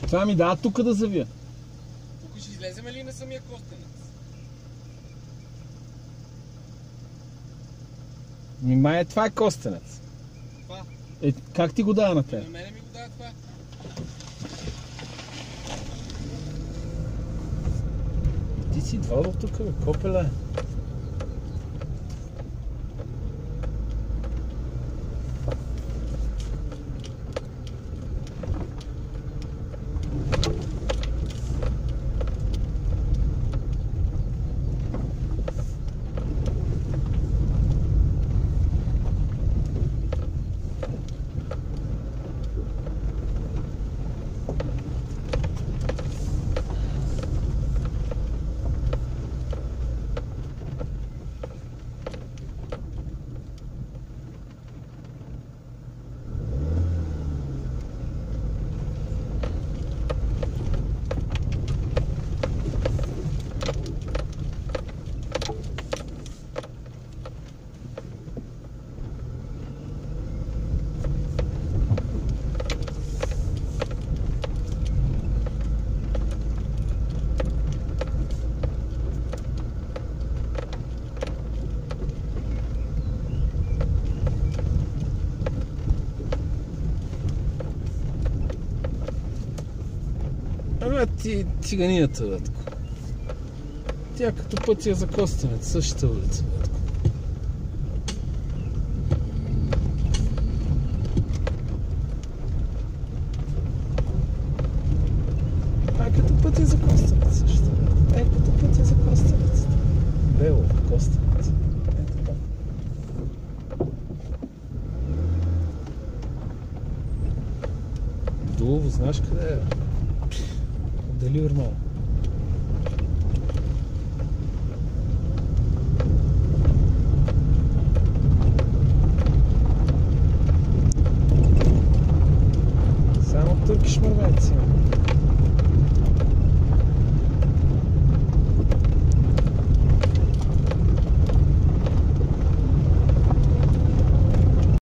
Това ми дава тук да завия. Тук ще излезем ли на самия костенец? Май това е костенец. Това? Как ти го дава на те? На мене ми го дава това. Ти си идвал тук, бе, копеле. Ти циганията, братко. Тя като пътя за Костенец, същата улица, братко. Като пътя за Костенец, същата. Като пътя за Костенец. Бело, Костенец. Ето така. Дулово, знаеш къде е? Дали нормално? Само турки шмървенци.